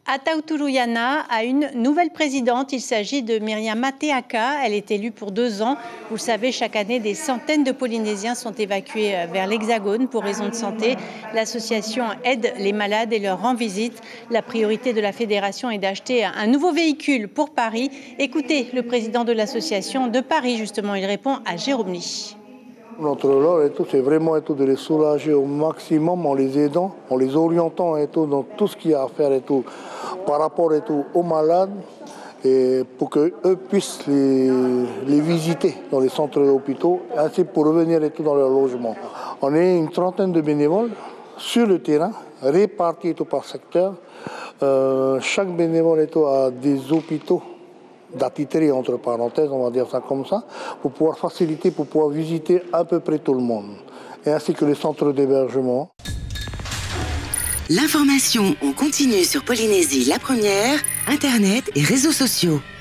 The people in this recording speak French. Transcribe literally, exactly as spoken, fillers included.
Ataturuyana a une nouvelle présidente. Il s'agit de Miriam Mateaka. Elle est élue pour deux ans. Vous le savez, chaque année, des centaines de Polynésiens sont évacués vers l'Hexagone pour raisons de santé. L'association aide les malades et leur rend visite. La priorité de la fédération est d'acheter un nouveau véhicule pour Paris. Écoutez le président de l'association de Paris, justement. Il répond à Jérôme Lee. Notre rôle, c'est vraiment de les soulager au maximum en les aidant, en les orientant et tout, dans tout ce qu'il y a à faire et tout, par rapport et tout, aux malades, et pour qu'eux puissent les, les visiter dans les centres d'hôpitaux, ainsi pour revenir et tout dans leur logement. On est une trentaine de bénévoles sur le terrain, répartis et tout par secteur. Euh, chaque bénévole et tout a des hôpitaux d'attitré, entre parenthèses, on va dire ça comme ça, pour pouvoir faciliter, pour pouvoir visiter à peu près tout le monde, et ainsi que les centres d'hébergement. L'information en continu sur Polynésie la première, Internet et réseaux sociaux.